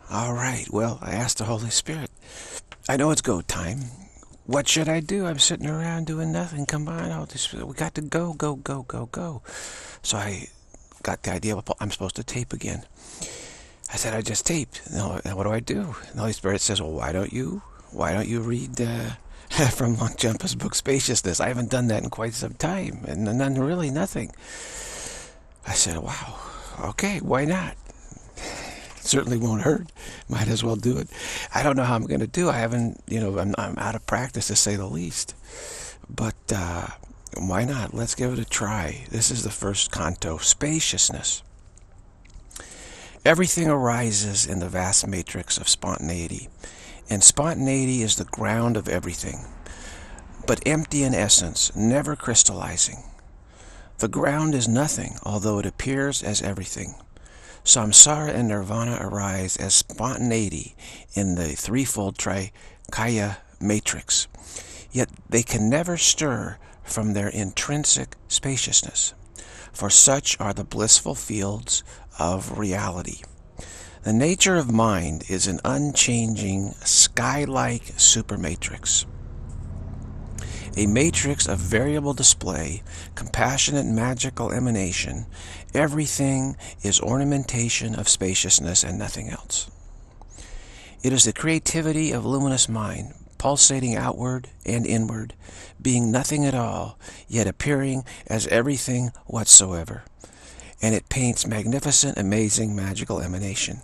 All right, well, I asked the Holy Spirit, I know it's go time. What should I do? I'm sitting around doing nothing. Come on, we got to go, go, go, go, go. So I got the idea I'm supposed to tape again. I said, I just taped. No, what do I do? And the Holy Spirit says, well, why don't you read from Longchenpa's book, Spaciousness? I haven't done that in quite some time, and really nothing. I said, wow, okay, why not? Certainly won't hurt. Might as well do it. I don't know how I'm going to do. I haven't, I'm out of practice to say the least. But why not? Let's give it a try. This is the first canto, Spaciousness. Everything arises in the vast matrix of spontaneity, and spontaneity is the ground of everything, but empty in essence, never crystallizing. The ground is nothing, although it appears as everything. Samsara and nirvana arise as spontaneity in the threefold Trikaya matrix, yet they can never stir from their intrinsic spaciousness, for such are the blissful fields of reality. The nature of mind is an unchanging, sky-like supermatrix, a matrix of variable display, compassionate magical emanation. Everything is ornamentation of spaciousness and nothing else. It is the creativity of luminous mind, pulsating outward and inward, being nothing at all, yet appearing as everything whatsoever. And it paints magnificent, amazing, magical emanation.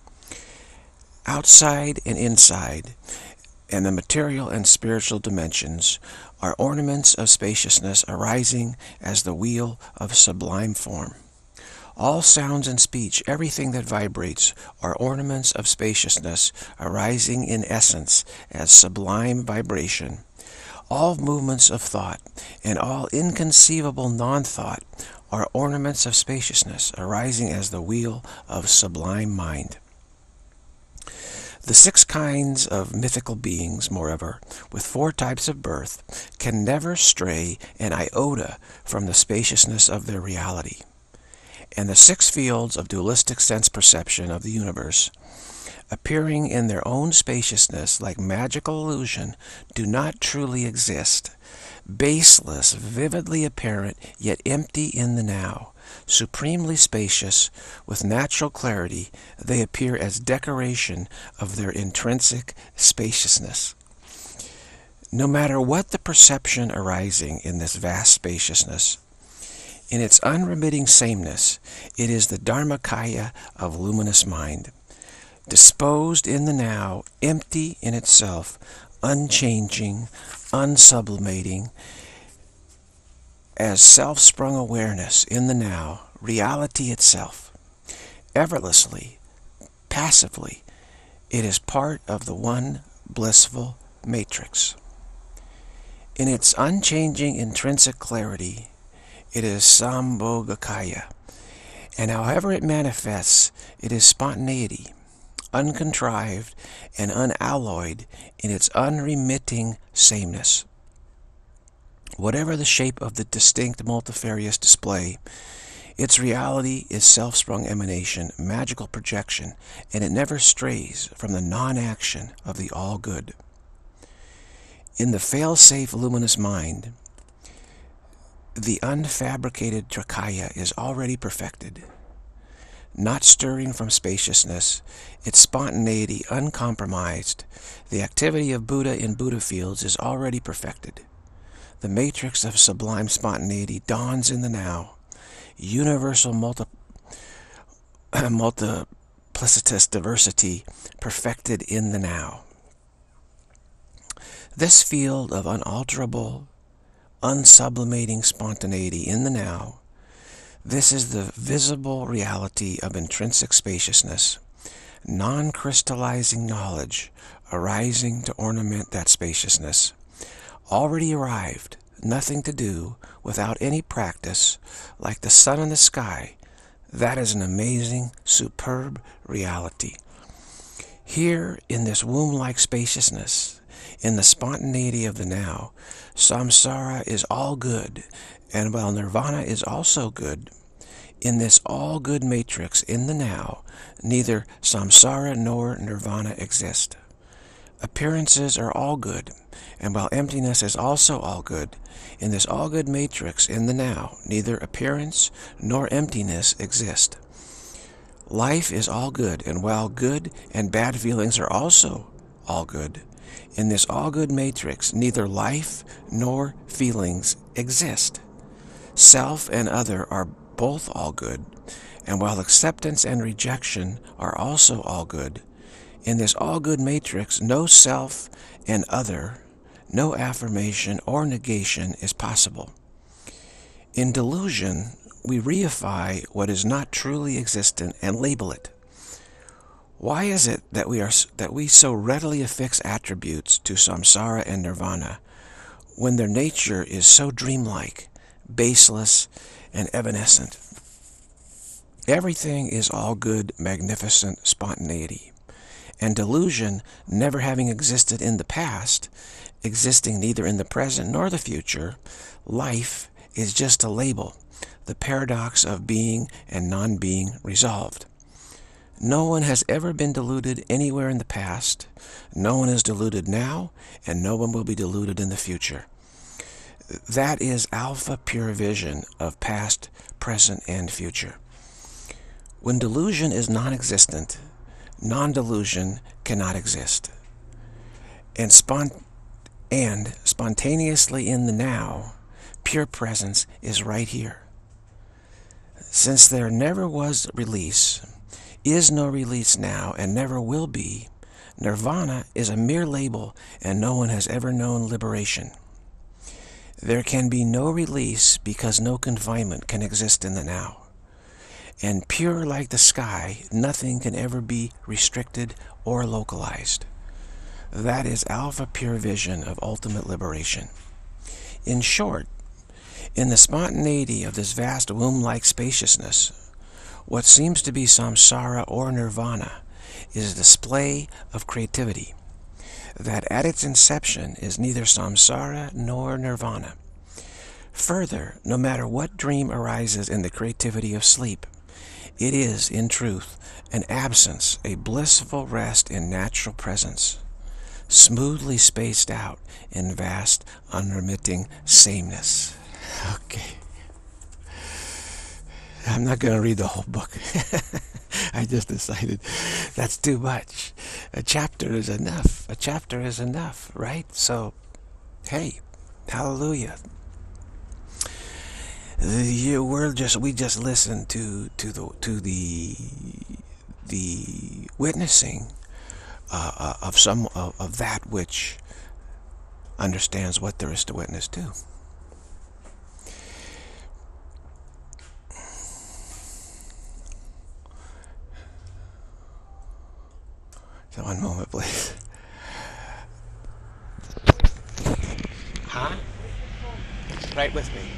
Outside and inside, and the material and spiritual dimensions are ornaments of spaciousness arising as the wheel of sublime form. All sounds and speech, everything that vibrates, are ornaments of spaciousness arising in essence as sublime vibration. All movements of thought and all inconceivable non-thought are ornaments of spaciousness arising as the wheel of sublime mind. The 6 kinds of mythical beings, moreover, with 4 types of birth, can never stray an iota from the spaciousness of their reality. And the 6 fields of dualistic sense perception of the universe, appearing in their own spaciousness like magical illusion, do not truly exist. Baseless, vividly apparent, yet empty in the now, supremely spacious, with natural clarity, they appear as decoration of their intrinsic spaciousness. No matter what the perception arising in this vast spaciousness, in its unremitting sameness, it is the Dharmakaya of luminous mind, disposed in the now, empty in itself, unchanging, unsublimating, as self-sprung awareness in the now, reality itself. Effortlessly, passively, it is part of the one blissful matrix. In its unchanging intrinsic clarity, it is Sambhogakaya, and however it manifests, it is spontaneity, uncontrived and unalloyed in its unremitting sameness. Whatever the shape of the distinct multifarious display, its reality is self-sprung emanation, magical projection, and it never strays from the non-action of the all-good. In the fail-safe luminous mind, the unfabricated Trikaya is already perfected. Not stirring from spaciousness, its spontaneity uncompromised, the activity of Buddha in Buddha fields is already perfected. The matrix of sublime spontaneity dawns in the now, universal multiplicitous diversity perfected in the now. This field of unalterable, unsublimating spontaneity in the now, this is the visible reality of intrinsic spaciousness, non-crystallizing knowledge arising to ornament that spaciousness. Already arrived, nothing to do, without any practice, like the sun in the sky. That is an amazing, superb reality. Here, in this womb-like spaciousness, in the spontaneity of the now, samsara is all good, and while nirvana is also good, In this all-good matrix in the now, neither samsara nor nirvana exist. Appearances are all good, and while emptiness is also all good, in this all-good matrix in the now, neither appearance nor emptiness exist. Life is all good, and while good and bad feelings are also all good, in this all-good matrix, neither life nor feelings exist. Self and other are both all good, and while acceptance and rejection are also all good, in this all-good matrix, no self and other, no affirmation or negation is possible. In delusion, we reify what is not truly existent and label it. Why is it that we so readily affix attributes to samsara and nirvana when their nature is so dreamlike, baseless, and evanescent? Everything is all good, magnificent spontaneity, and delusion, never having existed in the past, existing neither in the present nor the future, life is just a label, the paradox of being and non-being resolved. No one has ever been deluded anywhere in the past, no one is deluded now, and no one will be deluded in the future. That is alpha pure vision of past, present, and future. When delusion is non-existent, non-delusion cannot exist. And spontaneously in the now, pure presence is right here. Since there never was release, is no release now, and never will be, nirvana is a mere label, and no one has ever known liberation. There can be no release because no confinement can exist in the now. And pure like the sky, nothing can ever be restricted or localized. That is alpha pure vision of ultimate liberation. In short, in the spontaneity of this vast womb-like spaciousness, what seems to be samsara or nirvana is a display of creativity that at its inception is neither samsara nor nirvana. Further, no matter what dream arises in the creativity of sleep, it is, in truth, an absence, a blissful rest in natural presence, smoothly spaced out in vast, unremitting sameness. Okay. I'm not going to read the whole book. I just decided that's too much. A chapter is enough. A chapter is enough, right? So, hey, hallelujah. We just listened to the witnessing of that which understands what there is to witness to. So one moment, please. Huh? Right with me.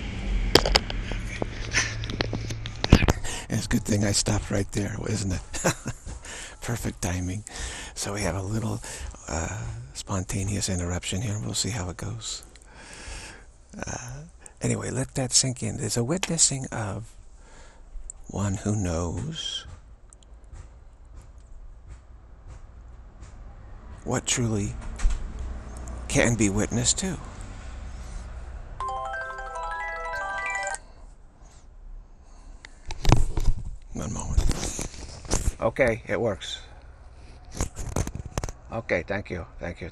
It's a good thing I stopped right there, isn't it? Perfect timing. So we have a little spontaneous interruption here. We'll see how it goes. Anyway, let that sink in. There's a witnessing of one who knows what truly can be witnessed to. One moment. Okay, it works. Okay, thank you. Okay.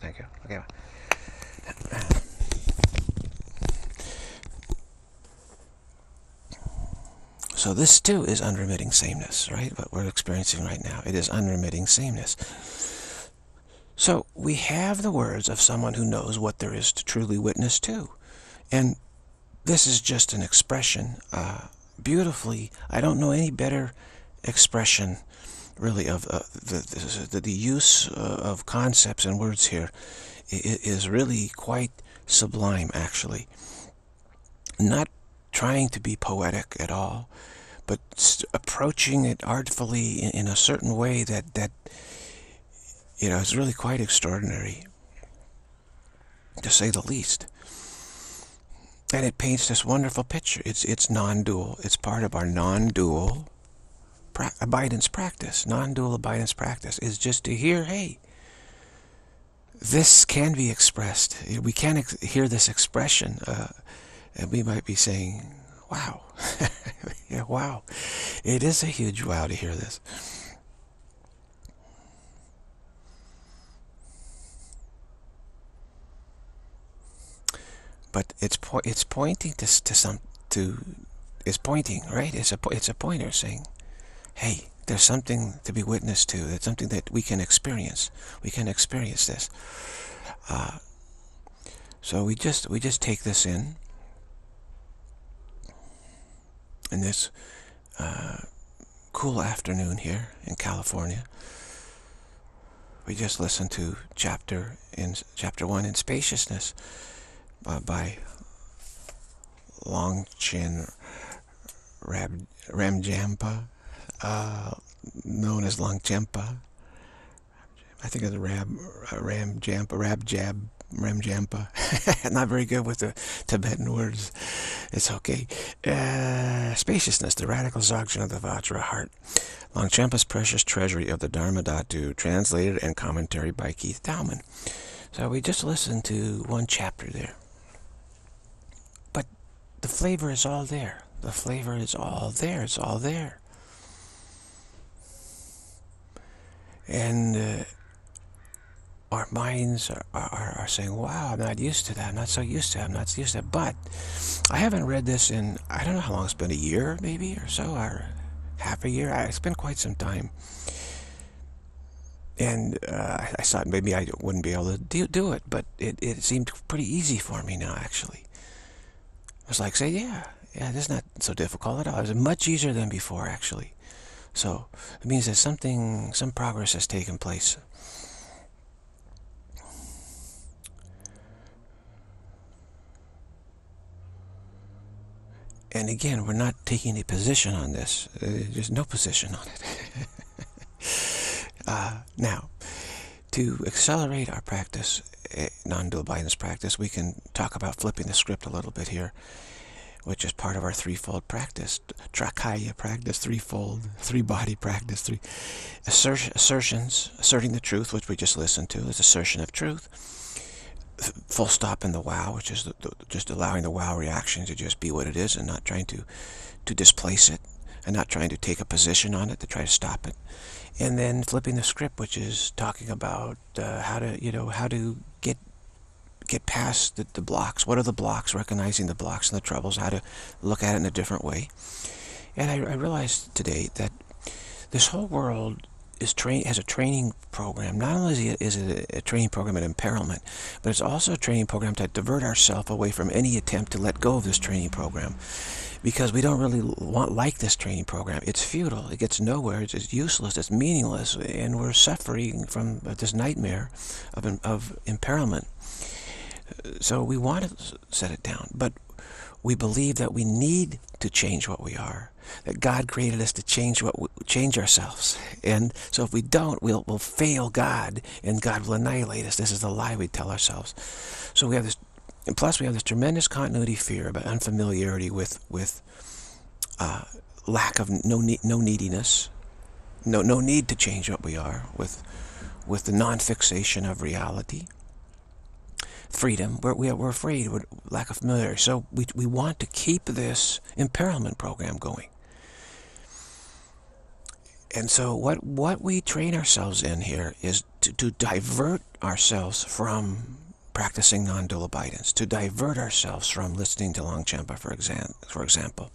So this too is unremitting sameness, right? What we're experiencing right now. It is unremitting sameness. So we have the words of someone who knows what there is to truly witness to. And this is just an expression, beautifully, I don't know any better expression, really, of the use of concepts and words here is really quite sublime, actually. Not trying to be poetic at all, but approaching it artfully in a certain way that is really quite extraordinary, to say the least. And it paints this wonderful picture. It's non-dual. It's part of our non-dual abidance practice. Non-dual abidance practice is just to hear, hey, this can be expressed. We can hear this expression, and we might be saying, wow. Yeah, wow. It is a huge wow to hear this. But it's pointing it's pointing, right? It's a pointer saying, hey, there's something to be witnessed to. There's something that we can experience. We can experience this. So we just take this in this cool afternoon here in California. We just listened to chapter 1 in Spaciousness by Longchen Ramjampa, known as Longchenpa. I think it's Ramjampa. Not very good with the Tibetan words. It's okay. Spaciousness, the radical Dzogchen of the Vajra heart. Longchenpa's precious treasury of the Dharma Dhatu, translated and commentary by Keith Dowman. So we just listened to one chapter there. But the flavor is all there. The flavor is all there. It's all there. And our minds are saying, wow, I'm not used to that. I'm not so used to it. I'm not used to it. But I haven't read this in, I don't know how long it's been, a year maybe or so, or half a year. It's been quite some time. And I thought maybe I wouldn't be able to do it, but it seemed pretty easy for me now, actually. I was like, say, yeah, this is not so difficult at all. It was much easier than before, actually. So it means that some progress has taken place. And again, we're not taking a position on this. There's no position on it. Now, to accelerate our practice, non-dual abidance practice, we can talk about flipping the script a little bit here, which is part of our threefold practice. Trakaya practice, threefold, three-body practice, assertions, asserting the truth, which we just listened to, is assertion of truth. Full stop in the wow, which is just allowing the wow reaction to just be what it is and not trying to displace it and not trying to take a position on it to try to stop it. And then flipping the script, which is talking about how to get past the blocks. What are the blocks? Recognizing the blocks and the troubles, how to look at it in a different way. And I realized today that this whole world has a training program. Not only is it a training program at imperilment, but it's also a training program to divert ourselves away from any attempt to let go of this training program, because we don't really like this training program. It's futile. It gets nowhere. It's useless. It's meaningless, and we're suffering from this nightmare of imperilment. So we want to set it down, but we believe that we need to change what we are, that God created us to change ourselves. And so if we don't, we'll fail God, and God will annihilate us. This is the lie we tell ourselves. So we have this, and plus we have this tremendous continuity fear about unfamiliarity with lack of no neediness, no need to change what we are, with the non-fixation of reality. Freedom, we're afraid, we're lack of familiarity. So we want to keep this imperilment program going. And so what we train ourselves in here is to divert ourselves from practicing non-dual abidance, to divert ourselves from listening to Longchenpa, for example.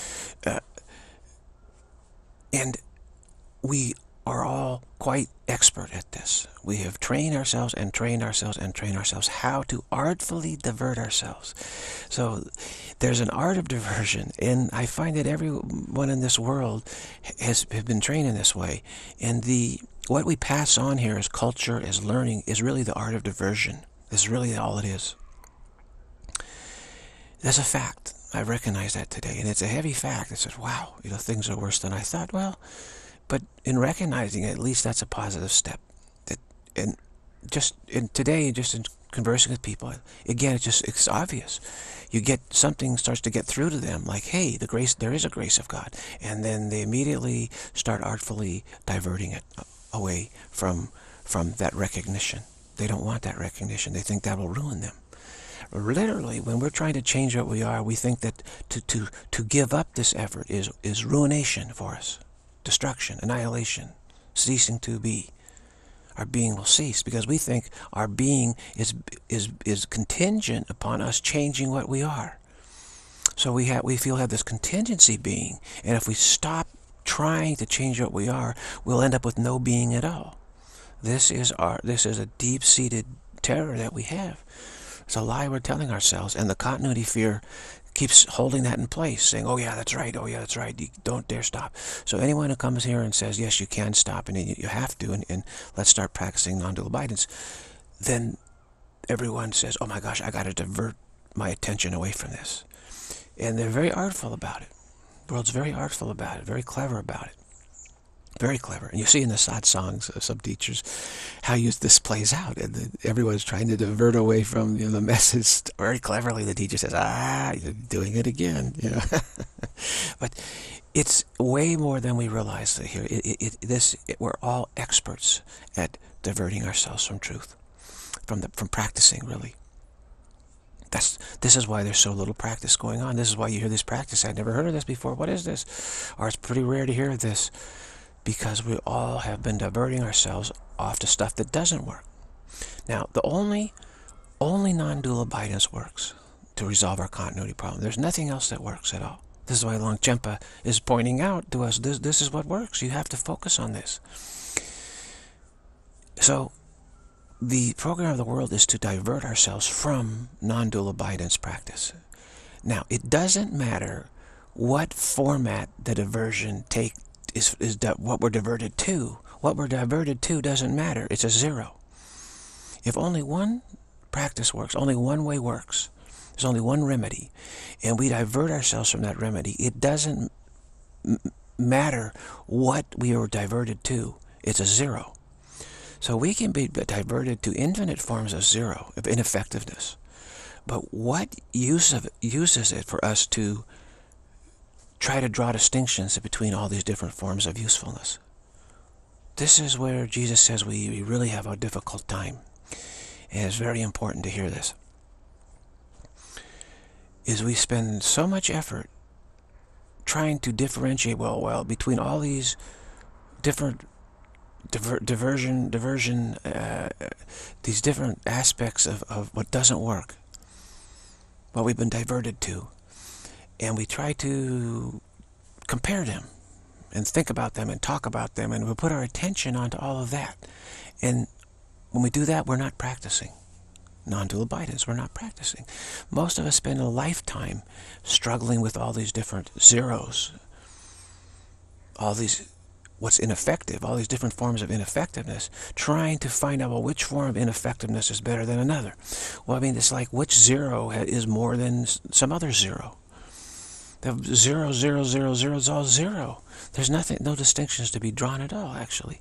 And we are all quite expert at this. We have trained ourselves and trained ourselves and trained ourselves how to artfully divert ourselves. So there's an art of diversion, and I find that everyone in this world has been trained in this way. And what we pass on here as culture, as learning, is really the art of diversion. This is really all it is. That's a fact. I recognize that today, and it's a heavy fact. It says, wow, things are worse than I thought. Well, but in recognizing it, at least that's a positive step. And today, just in conversing with people, again, it's obvious. You get something starts to get through to them, like, hey, there is a grace of God, and then they immediately start artfully diverting it away from that recognition. They don't want that recognition. They think that will ruin them. Literally, when we're trying to change what we are, we think that to give up this effort is ruination for us, destruction, annihilation, ceasing to be. Our being will cease because we think our being is contingent upon us changing what we are. So we have this contingency being, and if we stop trying to change what we are, we'll end up with no being at all. This is a deep-seated terror that we have. It's a lie we're telling ourselves, and the continuity fear keeps holding that in place, saying, oh yeah, that's right, oh yeah, that's right, you don't dare stop. So anyone who comes here and says, yes, you can stop, and you have to, and let's start practicing non-dual abidance, then everyone says, oh my gosh, I got to divert my attention away from this. And they're very artful about it. The world's very artful about it, very clever about it. Very clever. And you see in the satsangs of some teachers how this plays out. And everyone's trying to divert away from the message. Very cleverly, the teacher says, you're doing it again. But it's way more than we realize here. We're all experts at diverting ourselves from truth, from practicing, really. This is why there's so little practice going on. This is why you hear this practice. I'd never heard of this before. What is this? Or it's pretty rare to hear this. Because we all have been diverting ourselves off to stuff that doesn't work. Now, the only non-dual abidance works to resolve our continuity problem. There's nothing else that works at all. This is why Longchenpa is pointing out to us, this is what works. You have to focus on this. So, the program of the world is to divert ourselves from non-dual abidance practice. Now, it doesn't matter what format the diversion takes. Is what we're diverted to. What we're diverted to doesn't matter. It's a zero. If only one practice works, only one way works, there's only one remedy, and we divert ourselves from that remedy, it doesn't matter what we are diverted to. It's a zero. So we can be diverted to infinite forms of zero, of ineffectiveness. But what uses it for us to try to draw distinctions between all these different forms of usefulness? This is where Jesus says we really have a difficult time. And it's very important to hear this. Is we spend so much effort trying to differentiate, between all these different diversion, these different aspects of what doesn't work, what we've been diverted to. And we try to compare them and think about them and talk about them, and we put our attention onto all of that. And when we do that, we're not practicing non-dual abidance. We're not practicing. Most of us spend a lifetime struggling with all these different zeros, all these what's ineffective, all these different forms of ineffectiveness, trying to find out, which form of ineffectiveness is better than another. Well, I mean, it's like which zero is more than some other zero. The 0, 0, 0, 0 is all zero. There's no distinctions to be drawn at all, actually.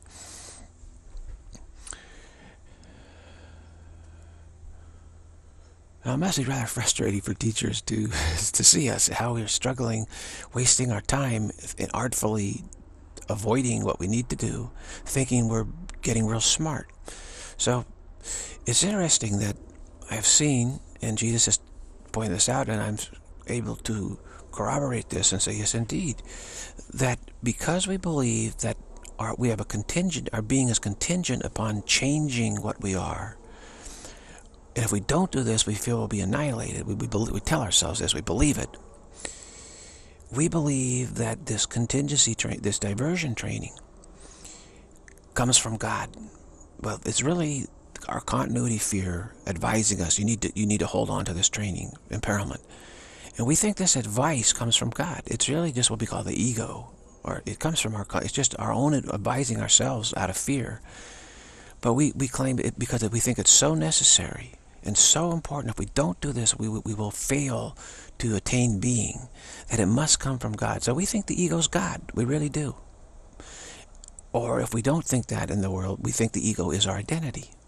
Now, it must be rather frustrating for teachers to see us, how we're struggling, wasting our time and artfully avoiding what we need to do, thinking we're getting real smart. So, it's interesting that I've seen, and Jesus has pointed this out, and I'm able to corroborate this and say, yes, indeed, that because we believe that our being is contingent upon changing what we are, and if we don't do this, we feel we'll be annihilated. We tell ourselves this, we believe it. We believe that this contingency this diversion training comes from God. Well, it's really our continuity fear advising us, you need to hold on to this training, imperilment. And we think this advice comes from God. It's really just what we call the ego, or it comes from it's just our own advising ourselves out of fear. But we claim it because we think it's so necessary and so important. If we don't do this, we will fail to attain being, that it must come from God. So we think the ego's God. We really do. Or if we don't think that in the world, we think the ego is our identity.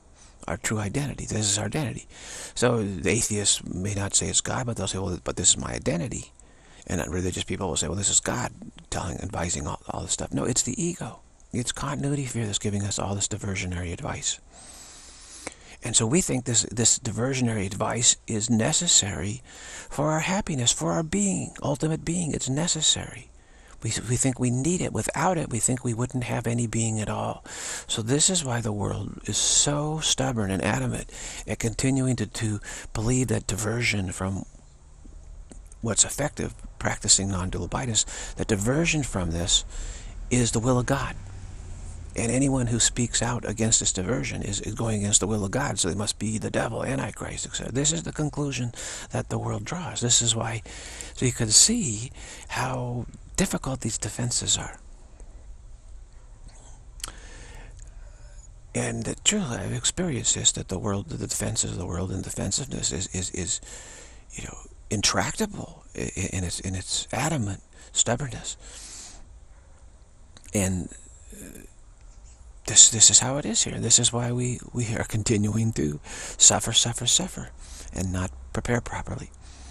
our true identity. This is our identity. So the atheists may not say it's God, but they'll say, well, but this is my identity. And religious people will say, well, this is God advising all this stuff. No, it's the ego. It's continuity fear that's giving us all this diversionary advice. And so we think this diversionary advice is necessary for our happiness, for our being, ultimate being. It's necessary. We think we need it. Without it, we think we wouldn't have any being at all. So this is why the world is so stubborn and adamant at continuing to believe that diversion from what's effective, practicing non-dual abidance, that diversion from this is the will of God. And anyone who speaks out against this diversion is going against the will of God, so they must be the devil, Antichrist, etc. This is the conclusion that the world draws. This is why, so you can see how difficult these defenses are. And truly, I've experienced this, that the world, the defenses of the world and defensiveness is intractable in its adamant stubbornness. And this is how it is here. This is why we are continuing to suffer, and not prepare properly.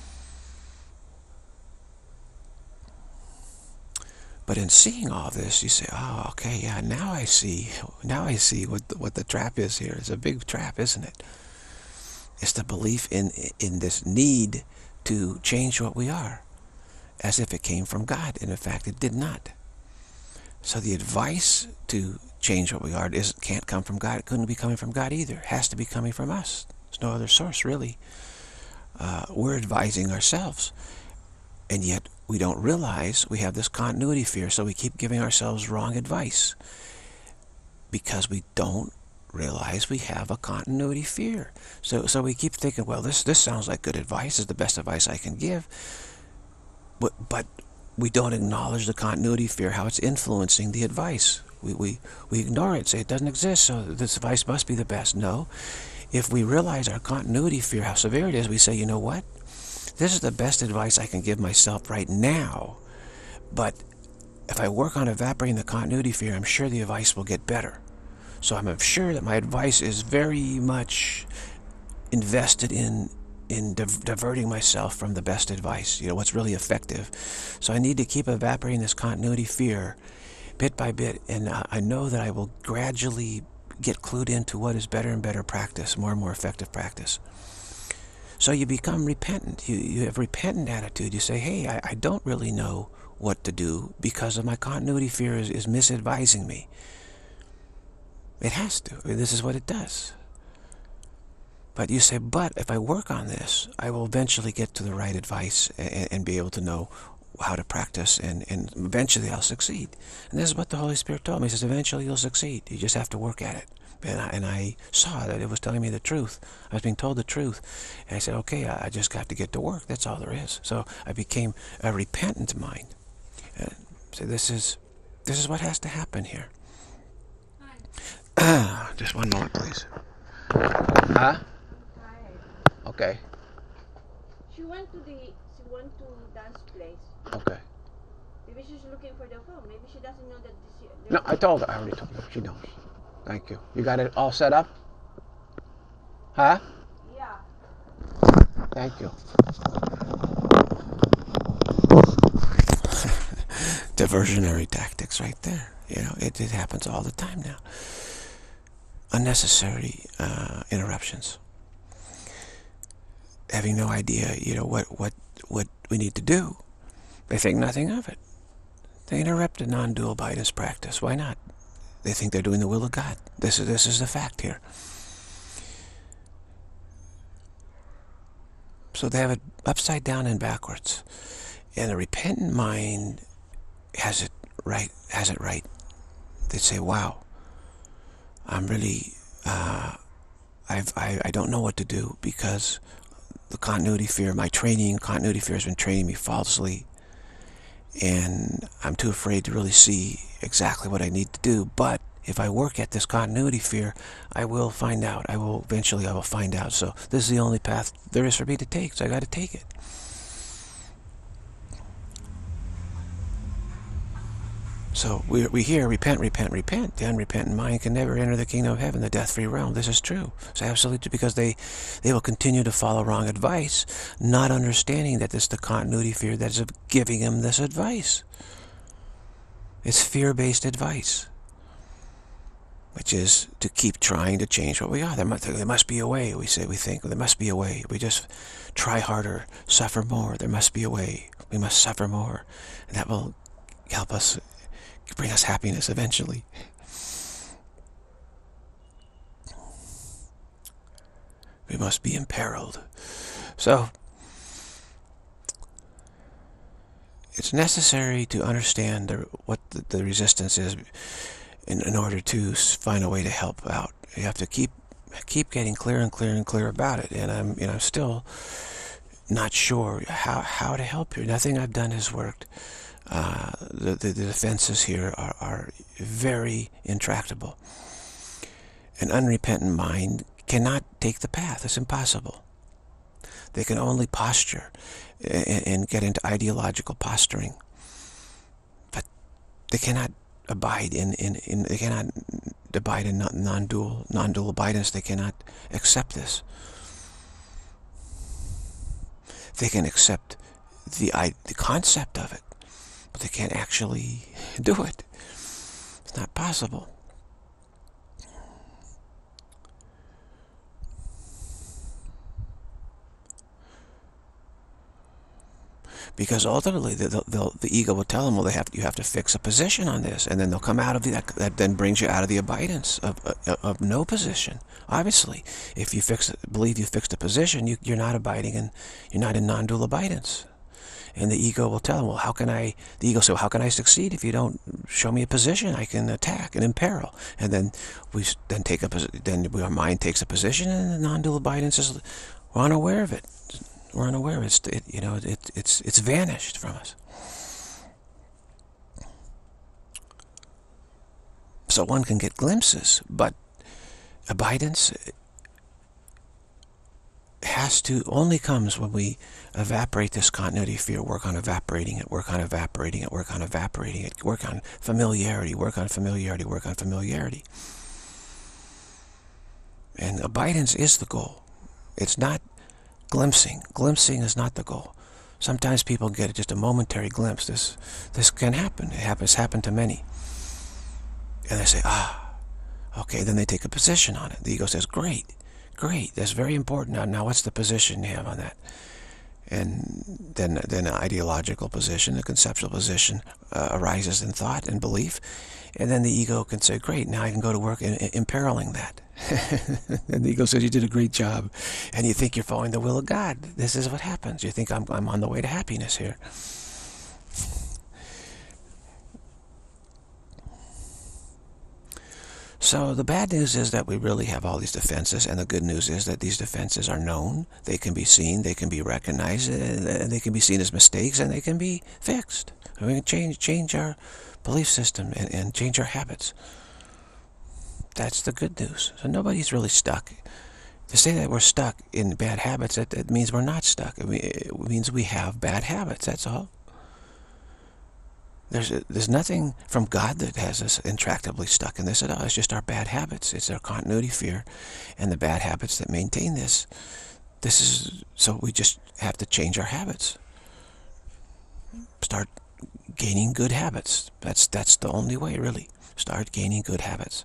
But in seeing all this, you say, oh, okay, yeah, now I see what the trap is here. It's a big trap, isn't it? It's the belief in this need to change what we are, as if it came from God, and in fact it did not. So the advice to change what we are can't come from God. It couldn't be coming from God either. It has to be coming from us. There's no other source, really. We're advising ourselves, and yet we don't realize we have this continuity fear, so we keep giving ourselves wrong advice because we don't realize we have a continuity fear. So we keep thinking, well, this sounds like good advice. This is the best advice I can give. But we don't acknowledge the continuity fear, how it's influencing the advice. We ignore it, say it doesn't exist, so this advice must be the best. No. If we realize our continuity fear, how severe it is, we say, you know what? This is the best advice I can give myself right now. But if I work on evaporating the continuity fear, I'm sure the advice will get better. So I'm sure that my advice is very much invested in diverting myself from the best advice, what's really effective. So I need to keep evaporating this continuity fear bit by bit, and I know that I will gradually get clued into what is better and better practice, more and more effective practice. So you become repentant. You have a repentant attitude. You say, hey, I don't really know what to do because of my continuity fear is misadvising me. It has to. This is what it does. But you say, but if I work on this, I will eventually get to the right advice and be able to know how to practice, and eventually I'll succeed. And this is what the Holy Spirit told me. He says, eventually you'll succeed. You just have to work at it. And I saw that it was telling me the truth. I was being told the truth. And I said, okay, I just got to get to work. That's all there is. So I became a repentant mind. So this is what has to happen here. Just one moment, please. Huh? Okay. She went to dance place. Okay. Maybe she's looking for the phone. Maybe she doesn't know that this. No, I told her. I already told her. She knows. Thank you. You got it all set up? Huh? Yeah. Thank you. Diversionary tactics right there. It happens all the time now. Unnecessary interruptions. Having no idea, what we need to do. They think nothing of it. They interrupt a non-dual abidance practice. Why not? They think they're doing the will of God. This is the fact here. So they have it upside down and backwards. And a repentant mind has it right. They say, wow, I'm really, I don't know what to do because the continuity fear, my continuity fear has been training me falsely. And I'm too afraid to really see exactly what I need to do. But if I work at this continuity fear, I will find out. Eventually I will find out. So this is the only path there is for me to take. So I got to take it. So we hear repent, repent, repent. The unrepentant mind can never enter the kingdom of heaven, the death-free realm. This is true. It's absolutely true, because they will continue to follow wrong advice, not understanding that it's the continuity fear that is giving them this advice. It's fear-based advice, which is to keep trying to change what we are. There must be a way. We think there must be a way. We just try harder, suffer more. There must be a way. We must suffer more, and that will help us, bring us happiness eventually. We must be imperiled. So it's necessary to understand what the resistance is in order to find a way to help out. You have to keep getting clearer and clearer and clearer about it. And I'm still not sure how to help you. Nothing I've done has worked. The defenses here are very intractable. An unrepentant mind cannot take the path. It's impossible. They can only posture and get into ideological posturing, but they cannot abide in non-dual abidance. They cannot accept this. They can accept the concept of it, but they can't actually do it. It's not possible. Because ultimately, the ego will tell them, well, you have to fix a position on this, and then they'll come out of that then brings you out of the abidance of no position. Obviously, if you believe you fixed a position, you're not abiding, and you're not in non-dual abidance. And the ego will tell them, well, the ego says, well, how can I succeed if you don't show me a position I can attack and imperil? And then our mind takes a position, and the non-dual abidance is, we're unaware of it. We're unaware of it. It's vanished from us. So one can get glimpses, but abidance only comes when we evaporate this continuity fear, work on evaporating it, work on evaporating it, work on evaporating it, work on familiarity, work on familiarity, work on familiarity. And abidance is the goal. It's not glimpsing. Glimpsing is not the goal. Sometimes people get just a momentary glimpse. This can happen. It's happened to many. And they say, okay, then they take a position on it. The ego says, great, that's very important. Now what's the position you have on that? And then an ideological position, a conceptual position arises in thought and belief. And then the ego can say, great, now I can go to work imperiling that. And the ego says, you did a great job. And you think you're following the will of God. This is what happens. You think I'm on the way to happiness here. So the bad news is that we really have all these defenses, and the good news is that these defenses are known. They can be seen, they can be recognized, and they can be seen as mistakes, and they can be fixed. We can change our belief system and change our habits. That's the good news. So nobody's really stuck. To say that we're stuck in bad habits, that means we're not stuck. It means we have bad habits, that's all. There's nothing from God that has us intractably stuck in this at all. It's just our bad habits. It's our continuity fear and the bad habits that maintain this. So we just have to change our habits. Start gaining good habits. That's the only way, really. Start gaining good habits.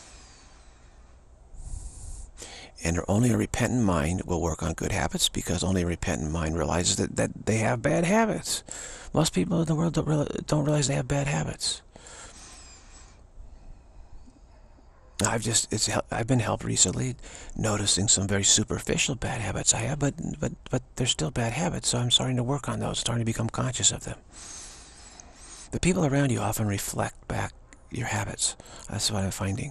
And only a repentant mind will work on good habits, because only a repentant mind realizes that they have bad habits. Most people in the world don't realize they have bad habits. I've been helped recently noticing some very superficial bad habits I have, but they're still bad habits, so I'm starting to work on those, starting to become conscious of them. The people around you often reflect back your habits. That's what I'm finding.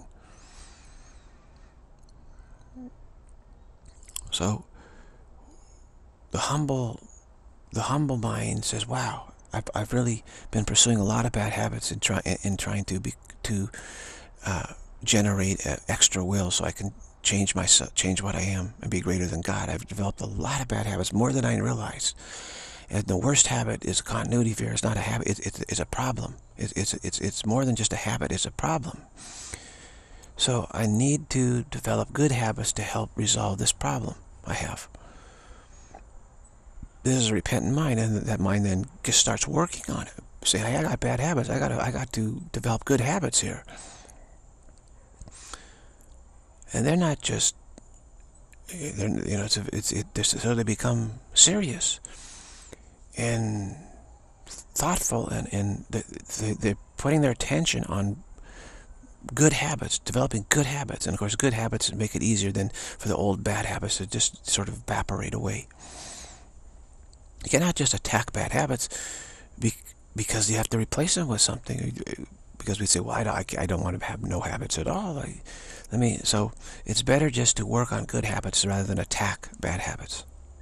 So the humble mind says, "Wow, I've really been pursuing a lot of bad habits in trying to generate extra will, so I can change what I am and be greater than God. I've developed a lot of bad habits, more than I realized, And the worst habit is continuity fear. It's not a habit. It's a problem. It's more than just a habit. It's a problem. So I need to develop good habits to help resolve this problem I have. This is a repentant mind, and that mind then just starts working on it. Say, hey, I got bad habits. I got to develop good habits here. And they're not just, so they become serious and thoughtful, and they're putting their attention on good habits, developing good habits. And of course, good habits make it easier than for the old bad habits to just sort of evaporate away. You cannot just attack bad habits because you have to replace them with something. Because we say, well, I don't want to have no habits at all. So it's better just to work on good habits rather than attack bad habits.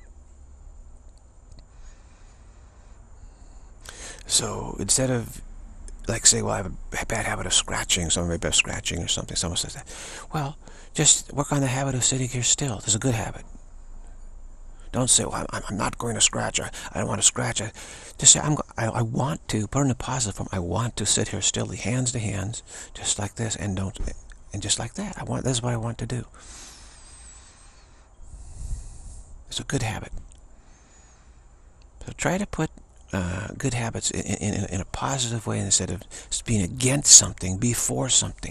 So instead of, like, say, well, I have a bad habit of scratching, someone may be scratching or something, someone says that. Well, just work on the habit of sitting here still. It's a good habit. Don't say, well, I'm not going to scratch. I don't want to scratch. Just say, I want to, put in a positive form, I want to sit here still, hands to hands, just like this, and just like that. This is what I want to do. It's a good habit. So try to put good habits in a positive way instead of being against something, be for something.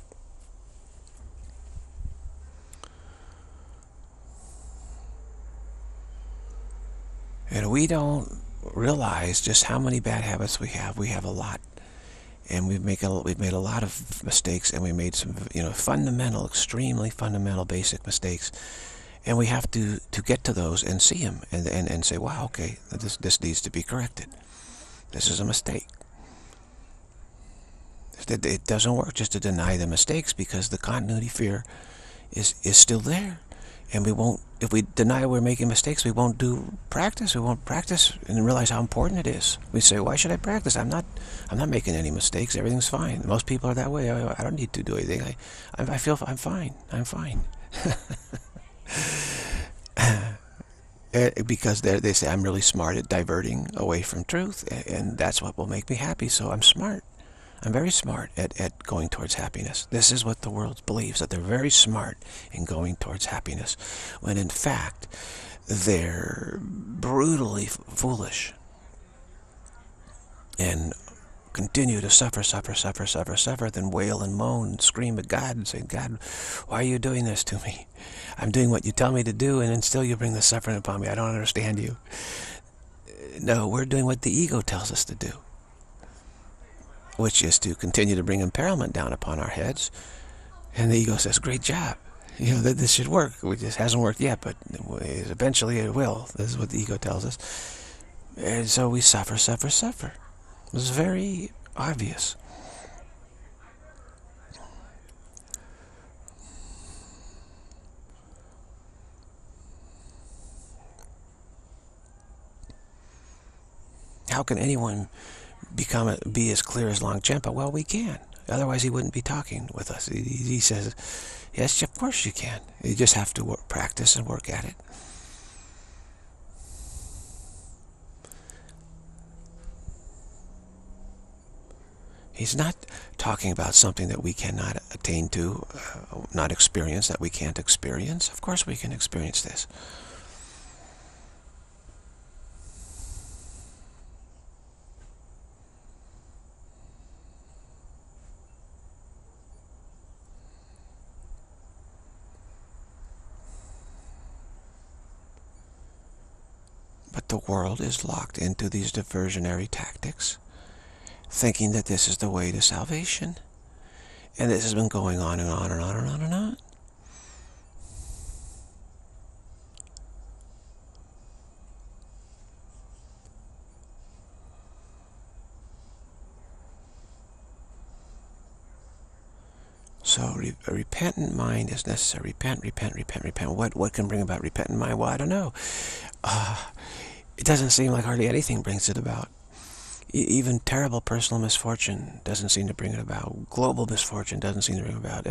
And we don't realize just how many bad habits we have. We have a lot. And we've made a lot of mistakes, and we made some, fundamental, extremely fundamental, basic mistakes. And we have to get to those and see them and say, wow, okay, this needs to be corrected. This is a mistake. It doesn't work just to deny the mistakes, because the continuity fear is still there. And we won't, if we deny we're making mistakes, we won't practice. We won't practice and realize how important it is. We say, why should I practice? I'm not making any mistakes. Everything's fine. Most people are that way. I don't need to do anything. I feel I'm fine. I'm fine. Because they say I'm really smart at diverting away from truth, and that's what will make me happy. So I'm smart. I'm very smart at going towards happiness. This is what the world believes, that they're very smart in going towards happiness, when in fact they're brutally foolish and continue to suffer, then wail and moan and scream at God and say, God, why are you doing this to me? I'm doing what you tell me to do, and then still you bring the suffering upon me. I don't understand you. No, we're doing what the ego tells us to do, which is to continue to bring impairment down upon our heads. And the ego says, great job. That this should work. It just hasn't worked yet, but eventually it will. This is what the ego tells us. And so we suffer. It's very obvious. How can anyone be as clear as Longchenpa? Well, we can. Otherwise, he wouldn't be talking with us. He says, yes, of course you can. You just have to practice and work at it. He's not talking about something that we cannot attain to, not experience, that we can't experience. Of course we can experience this. But the world is locked into these diversionary tactics, thinking that this is the way to salvation. And this has been going on and on and on and on and on. So a repentant mind is necessary. Repent. What can bring about repentant mind? Well, I don't know. It doesn't seem like hardly anything brings it about. Even terrible personal misfortune doesn't seem to bring it about. Global misfortune doesn't seem to bring it about.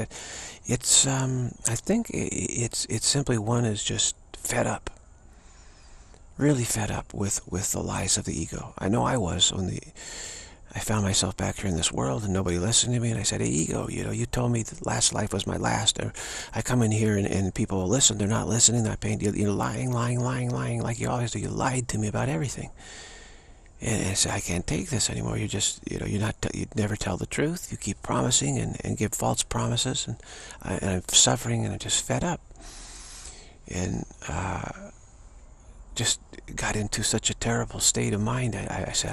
I think it's simply one is just fed up. really fed up with the lies of the ego. I know I was when I found myself back here in this world and nobody listened to me, and I said, hey, ego, you told me that last life was my last. Or I come in here and people will listen. They're not listening. They're not paying. You're lying like you always do. You lied to me about everything. And I said, I can't take this anymore. You're just, you never tell the truth. You keep promising and give false promises. And I'm suffering and I'm just fed up. And just got into such a terrible state of mind. I said,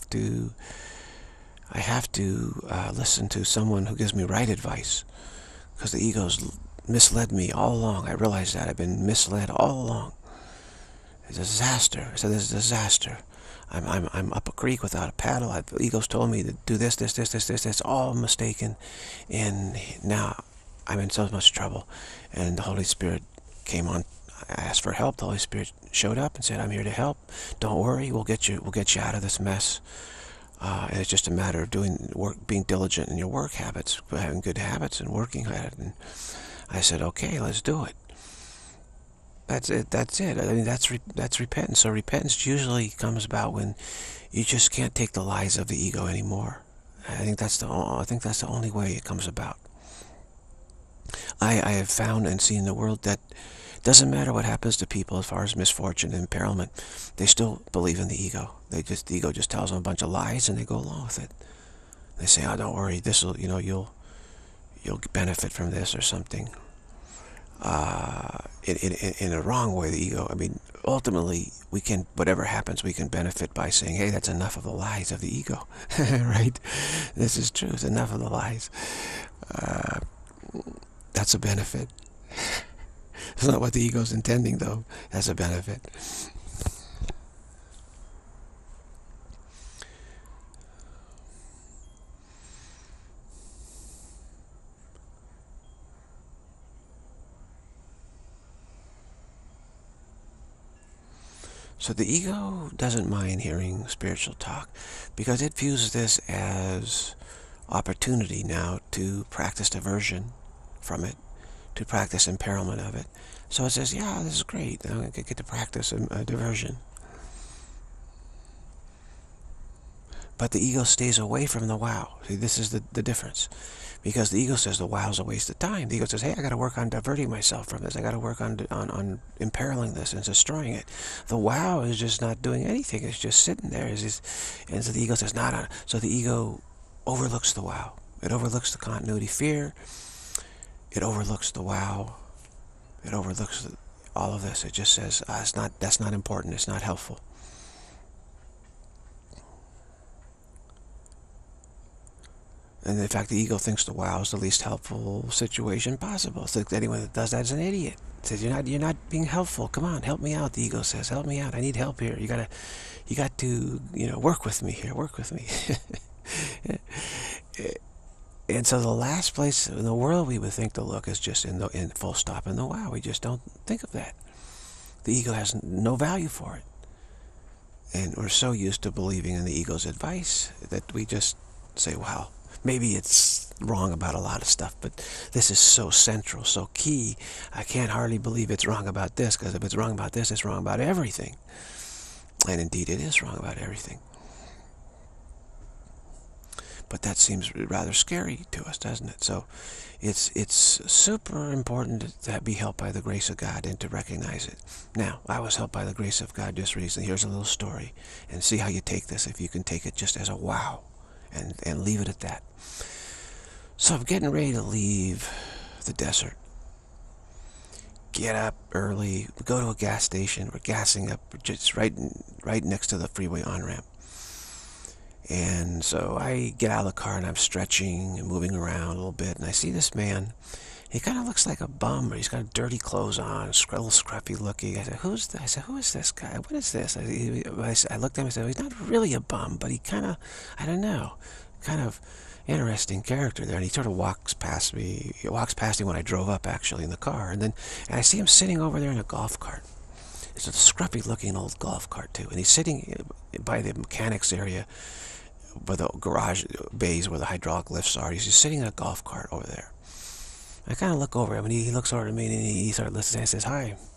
I have to listen to someone who gives me right advice, because the ego's misled me all along. I realized that I've been misled all along. It's a disaster. I said, this is a disaster. I'm up a creek without a paddle. The ego's told me to do this. It's all mistaken, and now I'm in so much trouble. And the Holy Spirit came on. I asked for help. The Holy Spirit showed up and said, I'm here to help. Don't worry. We'll get you out of this mess. And it's just a matter of doing work, being diligent in your work habits, having good habits and working at it. And I said, okay, let's do it. That's it. I mean, that's repentance. So repentance usually comes about when you just can't take the lies of the ego anymore. I think that's the only way it comes about. I have found and seen in the world that doesn't matter what happens to people as far as misfortune and impairment, they still believe in the ego. The ego just tells them a bunch of lies and they go along with it. They say, oh, don't worry, this will, you'll benefit from this or something. In a wrong way, the ego, I mean, ultimately, whatever happens, we can benefit by saying, hey, that's enough of the lies of the ego, right? This is true, it's enough of the lies. That's a benefit. It's not what the ego's intending, though. That's a benefit. So the ego doesn't mind hearing spiritual talk because it views this as opportunity now to practice diversion from it, to practice impairment of it. So it says, yeah, this is great. I'm going to get to practice a diversion. But the ego stays away from the wow. See, this is the difference. Because the ego says the wow's a waste of time. The ego says, hey, I got to work on diverting myself from this. I got to work on imperiling this and destroying it. The wow is just not doing anything. It's just sitting there. And so the ego says, not on. So the ego overlooks the wow. It overlooks the continuity fear. It overlooks the wow. It overlooks all of this. It just says, that's not important. It's not helpful. And in fact, the ego thinks the wow is the least helpful situation possible. So anyone that does that is an idiot. It says, you're not being helpful. Come on, help me out. The ego says, help me out. I need help here. You got to work with me here. Work with me. And so the last place in the world we would think to look is just in full stop in the wow. We just don't think of that. The ego has no value for it. And we're so used to believing in the ego's advice that we just say, well, maybe it's wrong about a lot of stuff, but this is so central, so key. I can't hardly believe it's wrong about this, because if it's wrong about this, it's wrong about everything. And indeed, it is wrong about everything. But that seems rather scary to us, doesn't it? So it's super important to be helped by the grace of God and to recognize it. Now, I was helped by the grace of God just recently. Here's a little story, and see how you take this, if you can take it just as a wow, and leave it at that. So I'm getting ready to leave the desert. Get up early, we go to a gas station, we're gassing up, just right next to the freeway on-ramp. And so I get out of the car and I'm stretching and moving around a little bit, and I see this man. He kind of looks like a bum, or he's got dirty clothes on, a little scruffy looking. I said, who is this guy? What is this? I looked at him and said, well, he's not really a bum, but he kind of, I don't know, kind of interesting character there. And he sort of walks past me. He walks past me when I drove up, actually, in the car. And I see him sitting over there in a golf cart. It's a scruffy looking old golf cart too. And he's sitting by the mechanics area, by the garage bays where the hydraulic lifts are. He's just sitting in a golf cart over there. I kind of look over him, and he looks over at me, and he starts listening. I says, hi.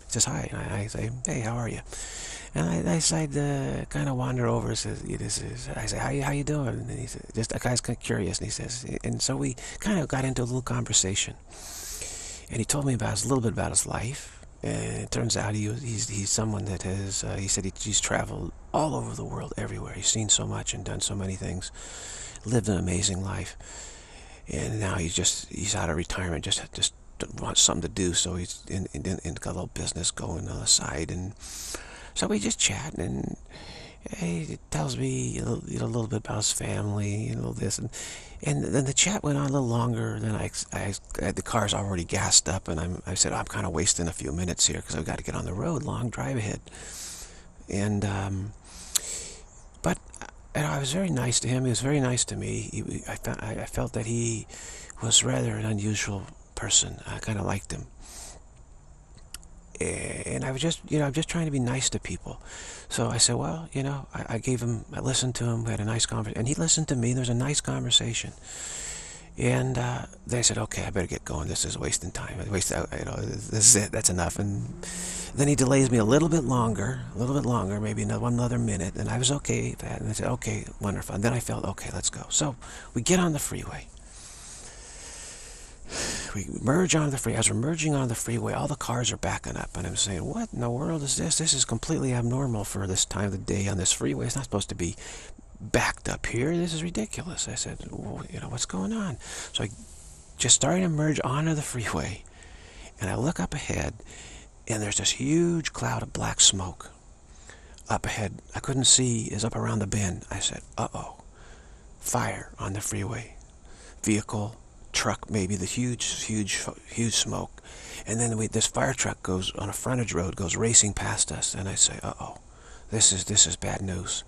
says hi, and I say, hey, how are you? And I decide to kind of wander over. Says, I say, how you doing? And he says, just the guy's kind of curious, and he says, and so we kind of got into a little conversation. And he told me about a little bit about his life. And it turns out he's someone that has, he said he's traveled all over the world, everywhere. He's seen so much and done so many things, lived an amazing life. And now he's out of retirement, just wants something to do, so he's in got a little business going on the side. And so we just chat, and he tells me a little bit about his family, and all this, and then the chat went on a little longer than the car's already gassed up, and I said, I'm kind of wasting a few minutes here because I've got to get on the road, long drive ahead. And but I was very nice to him. He was very nice to me. I felt that he was rather an unusual person. I kind of liked him. And I was just, I'm just trying to be nice to people. So I said, well, I listened to him, we had a nice conversation, and he listened to me. There was a nice conversation. And they said, okay, I better get going. This is wasting time. This is it. That's enough. And then he delays me a little bit longer, maybe another minute. And I was okay with that. And I said, okay, wonderful. And then I felt, okay, let's go. So we get on the freeway. We merge onto the freeway. As we're merging onto the freeway, all the cars are backing up. And I'm saying, what in the world is this? This is completely abnormal for this time of the day on this freeway. It's not supposed to be backed up here. This is ridiculous. I said, well, what's going on? So I just started to merge onto the freeway. And I look up ahead, and there's this huge cloud of black smoke up ahead. I couldn't see. Is up around the bend. I said, uh-oh. Fire on the freeway. Vehicle, truck, maybe the huge smoke. And then this fire truck goes on a frontage road, goes racing past us, and I say, uh-oh, this is bad news.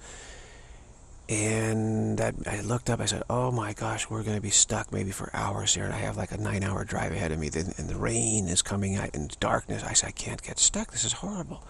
And I looked up, I said, oh my gosh, we're going to be stuck maybe for hours here, and I have like a 9-hour drive ahead of me, and the rain is coming out, and darkness. I said, I can't get stuck, this is horrible.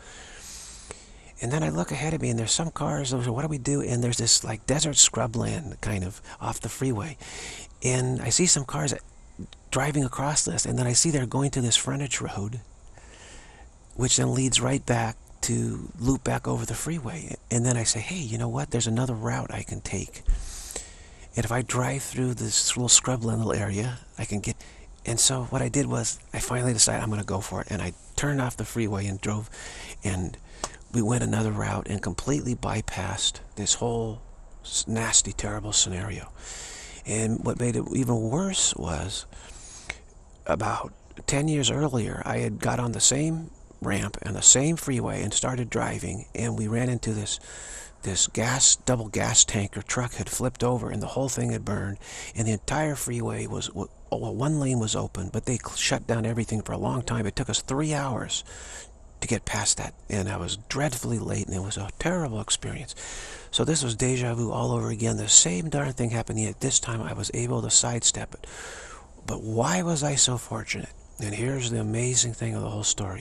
And then I look ahead of me, and there's some cars. What do we do? And there's this like desert scrubland kind of off the freeway. And I see some cars driving across this, and then I see they're going to this frontage road, which then leads right back to loop back over the freeway. And then I say, hey, you know what? There's another route I can take. And if I drive through this little scrubland little area, I can get... And so what I did was, I finally decided I'm going to go for it. And I turned off the freeway and drove, and we went another route and completely bypassed this whole nasty, terrible scenario. And what made it even worse was, about 10 years earlier, I had got on the same ramp and the same freeway and started driving, and we ran into this double gas tanker truck had flipped over, and the whole thing had burned, and the entire freeway was, well, one lane was open, but they shut down everything for a long time. It took us 3 hours to get past that, and I was dreadfully late, and it was a terrible experience. So this was deja vu all over again. The same darn thing happened, yet this time I was able to sidestep it. But why was I so fortunate? And here's the amazing thing of the whole story.